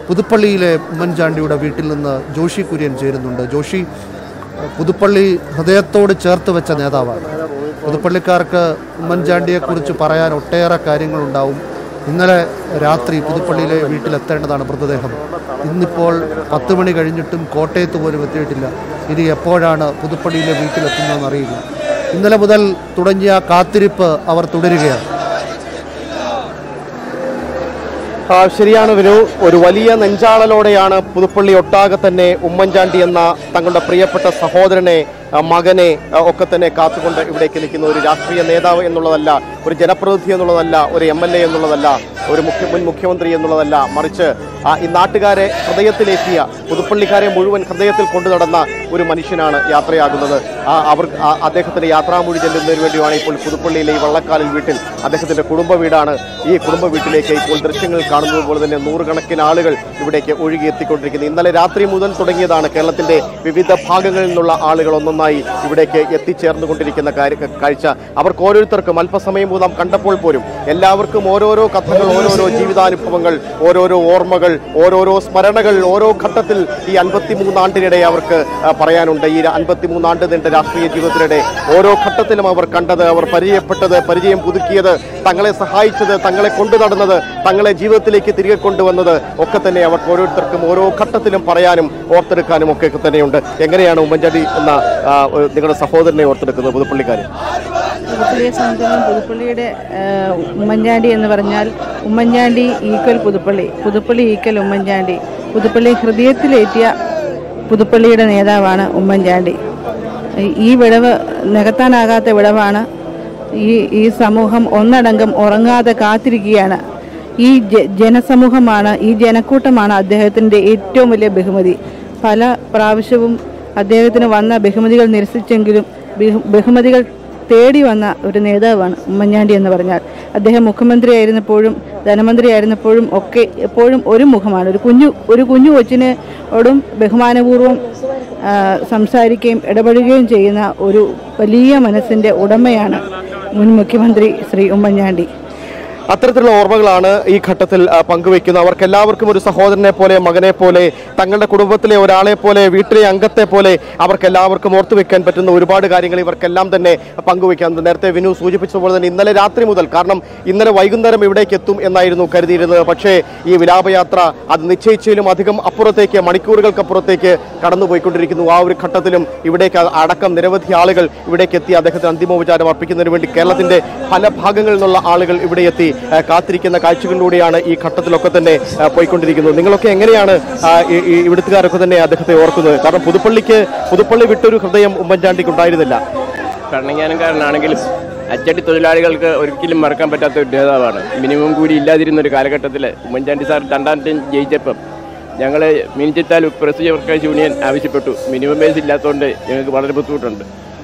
പുതുപ്പള്ളിയിലെ ഉമ്മൻചാണ്ടിയുടെ വീട്ടിൽ നിന്ന് ജോഷി കുര്യൻ ചേരുന്നുണ്ട്. ജോഷി, പുതുപ്പള്ളി ഹൃദയത്തോട് ചേർത്ത് വെച്ച നേതാവാണ്. പുതുപ്പള്ളിക്കാർക്ക് ഉമ്മൻചാണ്ടിയെക്കുറിച്ച് പറയാൻ ഒട്ടേറെ കാര്യങ്ങളുണ്ടാവും. ഇന്നലെ രാത്രി പുതുപ്പള്ളിയിലെ വീട്ടിലെത്തേണ്ടതാണ് മൃതദേഹം. ഇന്നിപ്പോൾ 10 മണി കഴിഞ്ഞിട്ടും കോട്ടയത്ത് പോലും എത്തിയിട്ടില്ല. ഇനി എപ്പോഴാണ് പുതുപ്പള്ളിയിലെ വീട്ടിലെത്തുന്നതെന്ന് അറിയില്ല. ഇന്നലെ മുതൽ തുടങ്ങിയ കാത്തിരിപ്പ് അവർ തുടരുകയാണ്. ശരിയാണ് വിനു. ഒരു വലിയ നെഞ്ചാളലോടെയാണ് പുതുപ്പള്ളി ഒട്ടാകെ തന്നെ ഉമ്മൻചാണ്ടി എന്ന തങ്ങളുടെ പ്രിയപ്പെട്ട സഹോദരനെ, മകനെ ഒക്കെ തന്നെ കാത്തുകൊണ്ട് ഇവിടേക്ക് നിൽക്കുന്ന ഒരു രാഷ്ട്രീയ നേതാവ് എന്നുള്ളതല്ല, ഒരു ജനപ്രതിനിധി എന്നുള്ളതല്ല, ഒരു MLA എന്നുള്ളതല്ല, ഒരു മുൻ മുഖ്യമന്ത്രി എന്നുള്ളതല്ല, മറിച്ച് ഈ നാട്ടുകാരെ ഹൃദയത്തിലേക്കിയ, പുതുപ്പള്ളിക്കാരെ മുഴുവൻ ഹൃദയത്തിൽ കൊണ്ടു നടന്ന ഒരു മനുഷ്യനാണ് യാത്രയാകുന്നത്. അദ്ദേഹത്തിന്റെ യാത്രാമൊഴി ചെല്ലുന്നതിന് വേണ്ടിയാണ് ഇപ്പോൾ പുതുപ്പള്ളിയിലെ ഈ വള്ളക്കാലിൽ വീട്ടിൽ, അദ്ദേഹത്തിന്റെ കുടുംബ വീടാണ്. ഈ കുടുംബ വീട്ടിലേക്ക് ഇപ്പോൾ ദൃശ്യങ്ങൾ കാണുന്നത് പോലെ തന്നെ നൂറുകണക്കിന് ആളുകൾ ഇവിടേക്ക് ഒഴുകിയെത്തിക്കൊണ്ടിരിക്കുന്നത്. ഇന്നലെ രാത്രി മുതൽ തുടങ്ങിയതാണ്. കേരളത്തിന്റെ വിവിധ ഭാഗങ്ങളിൽ നിന്നുള്ള ആളുകൾ ഒന്നൊന്നായി ഇവിടേക്ക് എത്തിച്ചേർന്നുകൊണ്ടിരിക്കുന്ന കാഴ്ച. അവർക്ക് ഓരോരുത്തർക്കും അല്പസമയം നാം കണ്ടപ്പോൾ പോലും എല്ലാവർക്കും ഓരോരോ കഥകൾ, ഓരോരോ ജീവിതാനുഭവങ്ങൾ, ഓരോരോ ഓർമ്മകൾ, ഓരോരോ സ്മരണകൾ ഓരോ ഘട്ടത്തിൽ ഈ 53 ആണ്ടിനിടെ അവർക്ക് പറയാനുണ്ട്. ഈ 53 ആണ്ട് നീണ്ട രാഷ്ട്രീയ ജീവിതത്തിനിടെ ഓരോ ഘട്ടത്തിലും അവർ കണ്ടത്, അവർ പരിചയപ്പെട്ടത്, പരിചയം പുതുക്കിയത്, തങ്ങളെ സഹായിച്ചത്, തങ്ങളെ കൊണ്ടു നടന്നത്, തങ്ങളെ ജീവിതത്തിലേക്ക് തിരികെ കൊണ്ടുവന്നത് ഒക്കെ തന്നെ അവർക്ക് ഓരോരുത്തർക്കും ഓരോ ഘട്ടത്തിലും പറയാനും ഓർത്തെടുക്കാനും ഒക്കെ തന്നെയുണ്ട്. എങ്ങനെയാണ് ഉമ്മൻചാണ്ടി എന്ന നിങ്ങളുടെ സഹോദരനെ ഓർത്തെടുക്കുന്നത് പുതുപ്പള്ളിക്കാർ? പുതുപ്പള്ളിയെ സംബന്ധിച്ചിടത്തോളം പുതുപ്പള്ളിയുടെ ഉമ്മൻചാണ്ടി എന്ന് പറഞ്ഞാൽ ഉമ്മൻചാണ്ടി ഈക്വൽ പുതുപ്പള്ളി, പുതുപ്പള്ളി ഈക്വൽ ഉമ്മൻചാണ്ടി. പുതുപ്പള്ളി ഹൃദയത്തിലേറ്റിയ പുതുപ്പള്ളിയുടെ നേതാവാണ് ഉമ്മൻചാണ്ടി. ഈ വിടവ് നികത്താനാകാത്ത വിടവാണ്. ഈ സമൂഹം ഒന്നടങ്കം ഉറങ്ങാതെ കാത്തിരിക്കുകയാണ്. ഈ ജനസമൂഹമാണ്, ഈ ജനക്കൂട്ടമാണ് അദ്ദേഹത്തിൻ്റെ ഏറ്റവും വലിയ ബഹുമതി. പല പ്രാവശ്യവും അദ്ദേഹത്തിന് വന്ന ബഹുമതികൾ നിരസിച്ചെങ്കിലും ബഹുമതികൾ തേടി വന്ന ഒരു നേതാവാണ് ഉമ്മൻചാണ്ടി എന്ന് പറഞ്ഞാൽ. അദ്ദേഹം മുഖ്യമന്ത്രിയായിരുന്നപ്പോഴും ധനമന്ത്രിയായിരുന്നപ്പോഴും ഒക്കെ എപ്പോഴും ഒരു മുഖമാണ്. ഒരു കുഞ്ഞു കൊച്ചിനോടും ബഹുമാനപൂർവ്വം സംസാരിക്കുകയും ഇടപെടുകയും ചെയ്യുന്ന ഒരു വലിയ മനസ്സിൻ്റെ ഉടമയാണ് മുൻ മുഖ്യമന്ത്രി ശ്രീ ഉമ്മൻചാണ്ടി. അത്തരത്തിലുള്ള ഓർമ്മകളാണ് ഈ ഘട്ടത്തിൽ പങ്കുവയ്ക്കുന്നത്. അവർക്കെല്ലാവർക്കും ഒരു സഹോദരനെ പോലെ, മകനെ പോലെ, തങ്ങളുടെ കുടുംബത്തിലെ ഒരാളെ പോലെ, വീട്ടിലെ അംഗത്തെ പോലെ അവർക്കെല്ലാവർക്കും ഓർത്തുവെക്കാൻ പറ്റുന്ന ഒരുപാട് കാര്യങ്ങൾ ഇവർക്കെല്ലാം തന്നെ പങ്കുവയ്ക്കാൻ. നേരത്തെ വിനു സൂചിപ്പിച്ചതുപോലെ തന്നെ ഇന്നലെ രാത്രി മുതൽ, കാരണം ഇന്നലെ വൈകുന്നേരം ഇവിടേക്ക് എത്തും എന്നായിരുന്നു കരുതിയിരുന്നത്. പക്ഷേ ഈ വിലാപയാത്ര അത് നിശ്ചയിച്ചതിലും അധികം അപ്പുറത്തേക്ക്, മണിക്കൂറുകൾക്കപ്പുറത്തേക്ക് കടന്നുപോയിക്കൊണ്ടിരിക്കുന്നു. ആ ഒരു ഘട്ടത്തിലും ഇവിടേക്ക് അടക്കം നിരവധി ആളുകൾ ഇവിടേക്ക് എത്തി അദ്ദേഹത്തിന് അന്തിമോപചാരം അർപ്പിക്കുന്നതിന് വേണ്ടി കേരളത്തിന്റെ പല ഭാഗങ്ങളിൽ നിന്നുള്ള ആളുകൾ ഇവിടെ എത്തി കാത്തിരിക്കുന്ന കാഴ്ചകളിലൂടെയാണ് ഈ ഘട്ടത്തിലൊക്കെ തന്നെ പോയിക്കൊണ്ടിരിക്കുന്നത്. നിങ്ങളൊക്കെ എങ്ങനെയാണ് ഇവിടുത്തുകാരൊക്കെ തന്നെ അദ്ദേഹത്തെ ഓർക്കുന്നത്? കാരണം പുതുപ്പള്ളി വിട്ടൊരു ഹൃദയം ഉമ്മൻചാണ്ടിക്ക് ഉണ്ടായിരുന്നില്ല. ഭരണങ്ങാനക്കാരനാണെങ്കിലും അച്ചടി തൊഴിലാളികൾക്ക് ഒരിക്കലും മറക്കാൻ പറ്റാത്ത ഒരു നേതാവാണ്. മിനിമം കൂലി ഇല്ലാതിരുന്ന ഒരു കാലഘട്ടത്തിൽ ഉമ്മൻചാണ്ടി സാർ 2ാം ടൈം ജയിച്ചപ്പം ഞങ്ങൾ മീൻചിത്താൽ പ്രസ് വർക്കേഴ്സ് യൂണിയൻ ആവശ്യപ്പെട്ടു. മിനിമം വേജ് ഇല്ലാത്തതുകൊണ്ട് ഞങ്ങൾക്ക് വളരെ ബുദ്ധിമുട്ടുണ്ട്.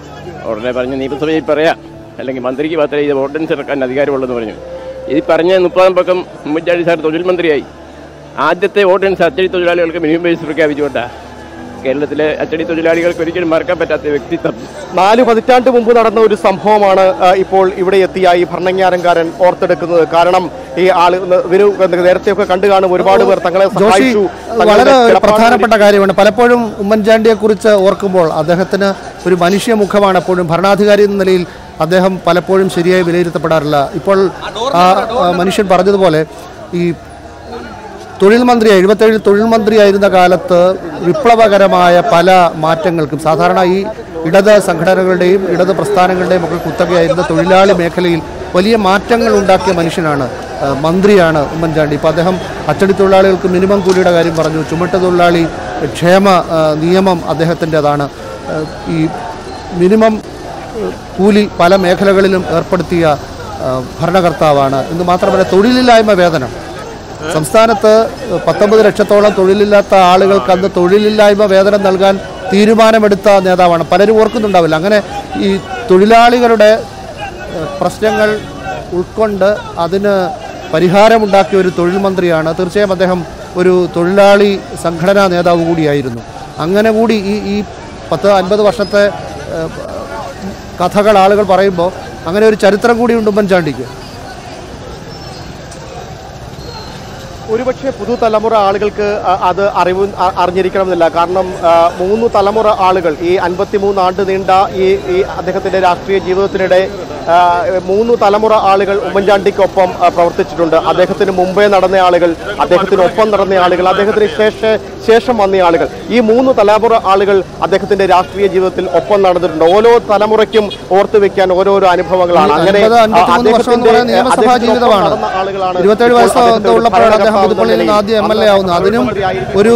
ഉടനെ പറഞ്ഞു നിയമസഭയിൽ പറയാം, അല്ലെങ്കിൽ മന്ത്രിക്ക് മാത്രമേ ഇത് ഓർഡിനൻസ് ഇറക്കാൻ അധികാരമുള്ളതെന്ന് പറഞ്ഞു. ഇത് പറഞ്ഞ 30-ാം പക്കം ഉമ്മൻചാണ്ടി സാർ തൊഴിൽ മന്ത്രിയായി. ആദ്യത്തെ ഓർഡിനൻസ് അച്ചടി തൊഴിലാളികൾക്ക് മിനിമം വേജ് പ്രഖ്യാപിച്ചുകൊണ്ടാണ്. കേരളത്തിലെ അച്ചടി തൊഴിലാളികൾക്ക് ഒരിക്കലും മറക്കാൻ പറ്റാത്ത വ്യക്തിത്വം. 4 പതിറ്റാണ്ട് മുമ്പ് നടന്ന ഒരു സംഭവമാണ് ഇപ്പോൾ ഇവിടെ എത്തിയ ഈ ഭരണങ്ങാരൻകാരൻ ഓർത്തെടുക്കുന്നത്. കാരണം ഈ ആള് നേരത്തെയൊക്കെ കണ്ടു കാണും ഒരുപാട് പേർ തങ്ങളെ സഹായിച്ചു. വളരെ പ്രധാനപ്പെട്ട കാര്യമാണ്. പലപ്പോഴും ഉമ്മൻചാണ്ടിയെ കുറിച്ച് ഓർക്കുമ്പോൾ അദ്ദേഹത്തിന് ഒരു മനുഷ്യ മുഖമാണ്. എപ്പോഴും ഭരണാധികാരി എന്ന നിലയിൽ അദ്ദേഹം പലപ്പോഴും ശരിയായി വിലയിരുത്തപ്പെടാറില്ല. ഇപ്പോൾ മനുഷ്യൻ പറഞ്ഞതുപോലെ ഈ തൊഴിൽ മന്ത്രിയായി 77 തൊഴിൽ മന്ത്രിയായിരുന്ന കാലത്ത് വിപ്ലവകരമായ പല മാറ്റങ്ങൾക്കും, സാധാരണ ഈ ഇടത് സംഘടനകളുടെയും ഇടത് പ്രസ്ഥാനങ്ങളുടെയും ഒക്കെ കുത്തകയായിരുന്ന തൊഴിലാളി മേഖലയിൽ വലിയ മാറ്റങ്ങൾ ഉണ്ടാക്കിയ മനുഷ്യനാണ്, മന്ത്രിയാണ് ഉമ്മൻചാണ്ടി. ഇപ്പോൾ അദ്ദേഹം അച്ചടി തൊഴിലാളികൾക്ക് മിനിമം കൂലിയുടെ കാര്യം പറഞ്ഞു. ചുമട്ട് തൊഴിലാളി ക്ഷേമ നിയമം അദ്ദേഹത്തിൻ്റെതാണ്. ഈ മിനിമം കൂലി പല മേഖലകളിലും ഏർപ്പെടുത്തിയ ഭരണകർത്താവാണ്. എന്ന് മാത്രമല്ല, തൊഴിലില്ലായ്മ വേതനം സംസ്ഥാനത്ത് 19 ലക്ഷത്തോളം തൊഴിലില്ലാത്ത ആളുകൾക്ക് അന്ന് തൊഴിലില്ലായ്മ വേതനം നൽകാൻ തീരുമാനമെടുത്ത നേതാവാണ്. പലരും ഓർക്കുന്നുണ്ടാവില്ല. അങ്ങനെ ഈ തൊഴിലാളികളുടെ പ്രശ്നങ്ങൾ ഉൾക്കൊണ്ട് അതിന് പരിഹാരമുണ്ടാക്കിയ ഒരു തൊഴിൽ മന്ത്രിയാണ്. തീർച്ചയായും അദ്ദേഹം ഒരു തൊഴിലാളി സംഘടനാ നേതാവ് കൂടിയായിരുന്നു. അങ്ങനെ കൂടി ഈ 10-50 വർഷത്തെ കഥകൾ ആളുകൾ പറയുമ്പോൾ അങ്ങനെ ഒരു ചരിത്രം കൂടിയുണ്ട് ഉമ്മൻചാണ്ടിക്ക്. ഒരുപക്ഷെ പുതുതലമുറ ആളുകൾക്ക് അത് അറിഞ്ഞിരിക്കണമെന്നില്ല. കാരണം 3 തലമുറ ആളുകൾ ഈ 53 ആണ്ട് നീണ്ട ഈ അദ്ദേഹത്തിന്റെ രാഷ്ട്രീയ ജീവിതത്തിനിടെ 3 തലമുറ ആളുകൾ ഉമ്മൻചാണ്ടിക്കൊപ്പം പ്രവർത്തിച്ചിട്ടുണ്ട്. അദ്ദേഹത്തിന് മുമ്പേ നടന്ന ആളുകൾ, അദ്ദേഹത്തിനൊപ്പം നടന്ന ആളുകൾ, അദ്ദേഹത്തിന് ശേഷം വന്ന ആളുകൾ, ഈ 3 തലമുറ ആളുകൾ അദ്ദേഹത്തിന്റെ രാഷ്ട്രീയ ജീവിതത്തിൽ ഒപ്പം നടന്നിട്ടുണ്ട്. ഓരോ തലമുറയ്ക്കും ഓർത്തു വെക്കാൻ ഓരോരോ അനുഭവങ്ങളാണ്. അങ്ങനെ ആളുകളാണ് 27 വയസ്സുള്ളപ്പോഴാണ് അദ്ദേഹം പുതുപ്പള്ളിയിൽ നിന്ന് ആദ്യം MLA ആവുന്നത്. അതിനും ഒരു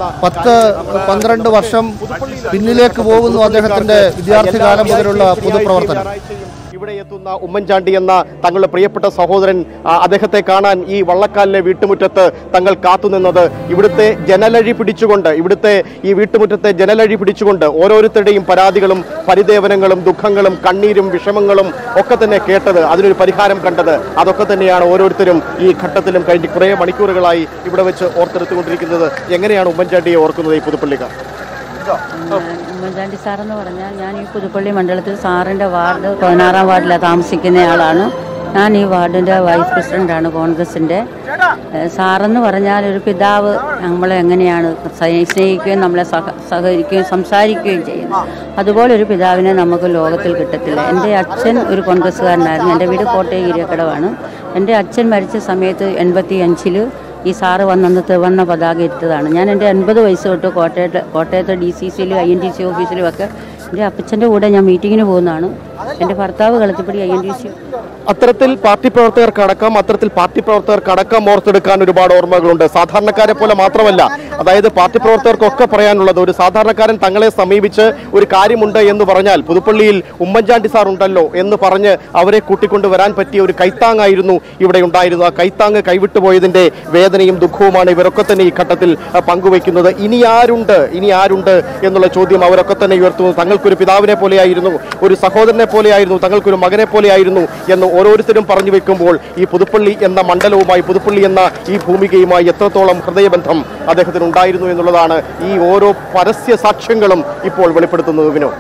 10-12 വർഷം പിന്നിലേക്ക് പോകുന്നു അദ്ദേഹത്തിന്റെ വിദ്യാർത്ഥി കാലം മുതലുള്ള പൊതുപ്രവർത്തനം. ഇവിടെ എത്തുന്ന ഉമ്മൻചാണ്ടി എന്ന തങ്ങളുടെ പ്രിയപ്പെട്ട സഹോദരൻ, അദ്ദേഹത്തെ കാണാൻ ഈ വള്ളക്കാലിലെ വീട്ടുമുറ്റത്ത് തങ്ങൾ കാത്തുനിന്നത് ഇവിടുത്തെ ജനലഴി പിടിച്ചുകൊണ്ട്, ഇവിടുത്തെ ഈ വീട്ടുമുറ്റത്തെ ജനലഴി പിടിച്ചുകൊണ്ട് ഓരോരുത്തരുടെയും പരാതികളും പരിദേവനങ്ങളും ദുഃഖങ്ങളും കണ്ണീരും വിഷമങ്ങളും ഒക്കെ തന്നെ കേട്ടത്, അതിനൊരു പരിഹാരം കണ്ടത്, അതൊക്കെ തന്നെയാണ് ഓരോരുത്തരും ഈ ഘട്ടത്തിലും കഴിഞ്ഞ് കുറേ മണിക്കൂറുകളായി ഇവിടെ വെച്ച് ഓർത്തെടുത്തുകൊണ്ടിരിക്കുന്നത്. എങ്ങനെയാണ് ഉമ്മൻചാണ്ടിയെ ഓർക്കുന്നത് ഈ പുതുപ്പള്ളിക്കാർ? ഉമ്മൻചാണ്ടി സാറെന്ന് പറഞ്ഞാൽ, ഞാൻ ഈ പുതുപ്പള്ളി മണ്ഡലത്തിൽ സാറിൻ്റെ വാർഡ് 16-ാം വാർഡിലാണ് താമസിക്കുന്നയാളാണ്. ഞാൻ ഈ വാർഡിൻ്റെ വൈസ് പ്രസിഡൻ്റാണ് കോൺഗ്രസിൻ്റെ. സാറെന്ന് പറഞ്ഞാൽ ഒരു പിതാവ് നമ്മളെ എങ്ങനെയാണ് സ്നേഹിക്കുകയും നമ്മളെ സഹകരിക്കുകയും സംസാരിക്കുകയും ചെയ്യുന്നത്, അതുപോലെ ഒരു പിതാവിനെ നമുക്ക് ലോകത്തിൽ കിട്ടത്തില്ല. എൻ്റെ അച്ഛൻ ഒരു കോൺഗ്രസ്സുകാരനായിരുന്നു. എൻ്റെ വീട് കോട്ടയം ഇരിയക്കടവാണ്. എൻ്റെ അച്ഛൻ മരിച്ച സമയത്ത് 85-ൽ ഈ സാറ് വന്നന്ന് ത്രിവർണ്ണ പതാക ഇട്ടതാണ്. ഞാൻ എൻ്റെ 80 വയസ്സ് തൊട്ട് കോട്ടയത്തെ DCCയിലും INTC ഓഫീസിലും ഒക്കെ എൻ്റെ അപ്പച്ചൻ്റെ കൂടെ ഞാൻ മീറ്റിങ്ങിന് പോകുന്നതാണ്. എൻ്റെ ഭർത്താവ് കളത്തിപ്പടി INTC. അത്തരത്തിൽ പാർട്ടി പ്രവർത്തകർക്കടക്കം ഓർത്തെടുക്കാൻ ഒരുപാട് ഓർമ്മകളുണ്ട്. സാധാരണക്കാരെ പോലെ മാത്രമല്ല, അതായത് പാർട്ടി പ്രവർത്തകർക്കൊക്കെ പറയാനുള്ളത്, ഒരു സാധാരണക്കാരൻ തങ്ങളെ സമീപിച്ച് ഒരു കാര്യമുണ്ട് എന്ന് പറഞ്ഞാൽ പുതുപ്പള്ളിയിൽ ഉമ്മൻചാണ്ടി സാർ ഉണ്ടല്ലോ എന്ന് പറഞ്ഞ് അവരെ കൂട്ടിക്കൊണ്ടുവരാൻ പറ്റിയ ഒരു കൈത്താങ്ങായിരുന്നു ഇവിടെ ഉണ്ടായിരുന്നു. ആ കൈത്താങ്ങ് കൈവിട്ടുപോയതിന്റെ വേദനയും ദുഃഖവുമാണ് ഇവരൊക്കെ തന്നെ ഈ ഘട്ടത്തിൽ പങ്കുവയ്ക്കുന്നത്. ഇനി ആരുണ്ട് എന്നുള്ള ചോദ്യം അവരൊക്കെ തന്നെ ഉയർത്തുന്നു. തങ്ങൾക്കൊരു പിതാവിനെ പോലെയായിരുന്നു, ഒരു സഹോദരനെ പോലെയായിരുന്നു, തങ്ങൾക്കൊരു മകനെ പോലെയായിരുന്നു എന്ന് ഓരോരുത്തരും പറഞ്ഞു വെക്കുമ്പോൾ ഈ പുതുപ്പള്ളി എന്ന മണ്ഡലവുമായി, പുതുപ്പള്ളി എന്ന ഈ ഭൂമികയുമായി എത്രത്തോളം ഹൃദയബന്ധം അദ്ദേഹത്തിന് ഉണ്ടായിരുന്നു എന്നുള്ളതാണ് ഈ ഓരോ പരസ്യ സാക്ഷ്യങ്ങളും ഇപ്പോൾ വെളിപ്പെടുത്തുന്നത്. വിനോ,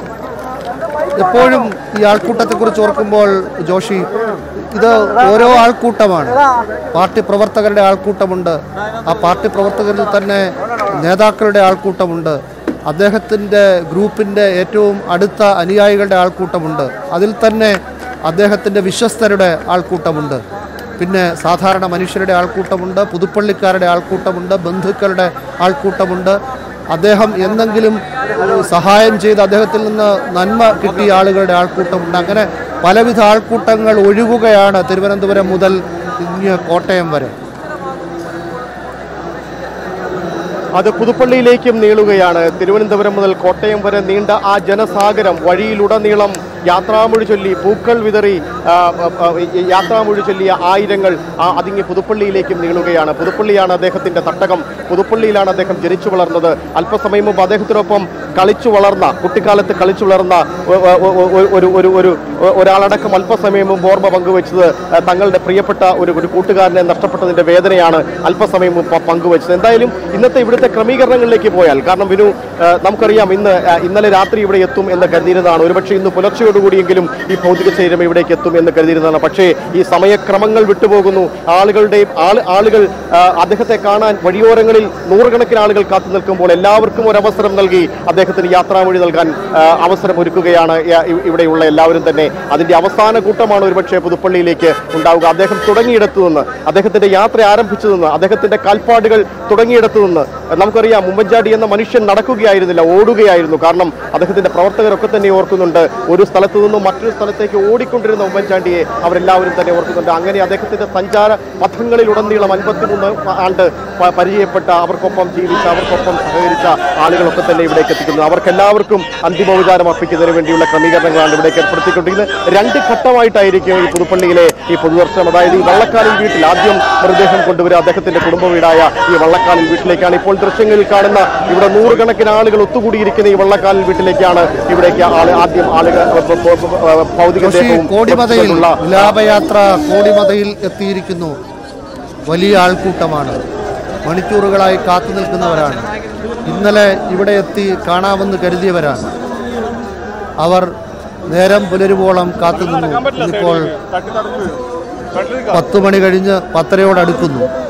എപ്പോഴും ഈ ആൾക്കൂട്ടത്തെക്കുറിച്ച് ഓർക്കുമ്പോൾ ജോഷി, ഇത് ഓരോ ആൾക്കൂട്ടമാണ്. പാർട്ടി പ്രവർത്തകരുടെ ആൾക്കൂട്ടമുണ്ട്, ആ പാർട്ടി പ്രവർത്തകരിൽ തന്നെ നേതാക്കളുടെ ആൾക്കൂട്ടമുണ്ട്, അദ്ദേഹത്തിൻ്റെ ഗ്രൂപ്പിൻ്റെ ഏറ്റവും അടുത്ത അനുയായികളുടെ ആൾക്കൂട്ടമുണ്ട്, അതിൽ തന്നെ അദ്ദേഹത്തിൻ്റെ വിശ്വസ്തരുടെ ആൾക്കൂട്ടമുണ്ട്, പിന്നെ സാധാരണ മനുഷ്യരുടെ ആൾക്കൂട്ടമുണ്ട്, പുതുപ്പള്ളിക്കാരുടെ ആൾക്കൂട്ടമുണ്ട്, ബന്ധുക്കളുടെ ആൾക്കൂട്ടമുണ്ട്, അദ്ദേഹം എന്തെങ്കിലും സഹായം ചെയ്ത് അദ്ദേഹത്തിൽ നിന്ന് നന്മ കിട്ടിയ ആളുകളുടെ ആൾക്കൂട്ടമുണ്ട്. അങ്ങനെ പലവിധ ആൾക്കൂട്ടങ്ങൾ ഒഴുകുകയാണ് തിരുവനന്തപുരം മുതൽ ഇങ്ങ് കോട്ടയം വരെ. അത് പുതുപ്പള്ളിയിലേക്കും നീളുകയാണ്. തിരുവനന്തപുരം മുതൽ കോട്ടയം വരെ നീണ്ട ആ ജനസാഗരം വഴിയിലുടനീളം യാത്രാമൊഴി ചൊല്ലി, പൂക്കൾ വിതറി യാത്രാമൊഴി ചൊല്ലിയ ആയിരങ്ങൾ അതിങ്ങി പുതുപ്പള്ളിയിലേക്കും നീളുകയാണ്. പുതുപ്പള്ളിയാണ് അദ്ദേഹത്തിന്റെ തട്ടകം, പുതുപ്പള്ളിയിലാണ് അദ്ദേഹം ജനിച്ചു വളർന്നത്. അല്പസമയം മുമ്പ് അദ്ദേഹത്തിനൊപ്പം കുട്ടിക്കാലത്ത് കളിച്ചു വളർന്ന ഒരാളടക്കം അല്പസമയം മുമ്പ് ഓർമ്മ പങ്കുവെച്ചത് തങ്ങളുടെ പ്രിയപ്പെട്ട ഒരു കൂട്ടുകാരനെ നഷ്ടപ്പെട്ടതിന്റെ വേദനയാണ് അല്പസമയം മുമ്പ് പങ്കുവെച്ചത്. എന്തായാലും ഇന്നത്തെ ഇവിടുത്തെ ക്രമീകരണങ്ങളിലേക്ക് പോയാൽ, കാരണം വിനു, നമുക്കറിയാം ഇന്നലെ രാത്രി ഇവിടെ എത്തും എന്ന് കരുതിയിരുന്നതാണ്. ഒരുപക്ഷെ ഇന്ന് പുലർച്ചയോടുകൂടിയെങ്കിലും ഈ ഭൗതിക ശരീരം ഇവിടേക്ക് എത്തും എന്ന് കരുതിയിരുന്നതാണ്. പക്ഷേ ഈ സമയക്രമങ്ങൾ വിട്ടുപോകുന്നു. ആളുകൾ അദ്ദേഹത്തെ കാണാൻ വഴിയോരങ്ങളിൽ നൂറുകണക്കിന് ആളുകൾ കാത്തു നിൽക്കുമ്പോൾ എല്ലാവർക്കും ഒരു അവസരം നൽകി അദ്ദേഹത്തിന് യാത്രാമൊഴി നൽകാൻ അവസരം ഒരുക്കുകയാണ് ഇവിടെയുള്ള എല്ലാവരും തന്നെ. അതിന്റെ അവസാന കൂട്ടമാണ് ഒരുപക്ഷെ പുതുപ്പള്ളിയിലേക്ക് ഉണ്ടാവുക. അദ്ദേഹം തുടങ്ങിയിടത്തു നിന്ന്, അദ്ദേഹത്തിന്റെ യാത്ര ആരംഭിച്ചു നിന്ന്, അദ്ദേഹത്തിന്റെ കാൽപ്പാടുകൾ തുടങ്ങിയിടത്തു നിന്ന് നമുക്കറിയാം ഉമ്മൻചാണ്ടി എന്ന മനുഷ്യൻ നടക്കുകയായിരുന്നില്ല, ഓടുകയായിരുന്നു. കാരണം അദ്ദേഹത്തിന്റെ പ്രവർത്തകരൊക്കെ തന്നെ ഓർക്കുന്നുണ്ട്, ഒരു സ്ഥലത്തു നിന്നും മറ്റൊരു സ്ഥലത്തേക്ക് ഓടിക്കൊണ്ടിരുന്ന ഉമ്മൻചാണ്ടിയെ അവരെല്ലാവരും തന്നെ ഓർക്കുന്നുണ്ട്. അങ്ങനെ അദ്ദേഹത്തിന്റെ സഞ്ചാര പഥങ്ങളിലുടനീളം 53 ആണ്ട് പരിചയപ്പെട്ട, അവർക്കൊപ്പം ജീവിച്ച, അവർക്കൊപ്പം സഹകരിച്ച ആളുകളൊക്കെ തന്നെ ഇവിടേക്ക് എത്തിക്കുന്നത്. അവർക്കെല്ലാവർക്കും അന്തിമോപചാരം അർപ്പിക്കുന്നതിന് വേണ്ടിയുള്ള ക്രമീകരണങ്ങളാണ് ഇവിടേക്ക് ഏർപ്പെടുത്തിക്കൊണ്ടിരിക്കുന്നത്. 2 ഘട്ടമായിട്ടായിരിക്കും ഈ പുതുപ്പള്ളിയിലെ ഈ പൊതുദർശനം. അതായത് ഈ വള്ളക്കാലിൽ വീട്ടിൽ ആദ്യം മൃതദേഹം കൊണ്ടുവരിക അദ്ദേഹത്തിന്റെ കുടുംബ വീടായ ഈ വള്ളക്കാലിൽ വീട്ടിലേക്കാണ്. ഇപ്പോൾ ദൃശ്യങ്ങളിൽ കാണുന്ന ഇവിടെ നൂറുകണക്കിന് ആളുകൾ ഒത്തുകൂടിയിരിക്കുന്ന ഈ വള്ളക്കാലിൽ വീട്ടിലേക്കാണ് ഇവിടേക്ക് ആദ്യം ആളുകൾ കോടിമതയിൽ വിലാപയാത്ര കോടിമതയിൽ എത്തിയിരിക്കുന്നു. വലിയ ആൾക്കൂട്ടമാണ്, മണിക്കൂറുകളായി കാത്തു നിൽക്കുന്നവരാണ്. ഇന്നലെ ഇവിടെ എത്തി കാണാമെന്ന് കരുതിയവരാണ്. അവർ നേരം പുലരുവോളം കാത്തുനിന്നു. ഇപ്പോൾ 10 മണി കഴിഞ്ഞ് 10:30 അടുക്കുന്നു.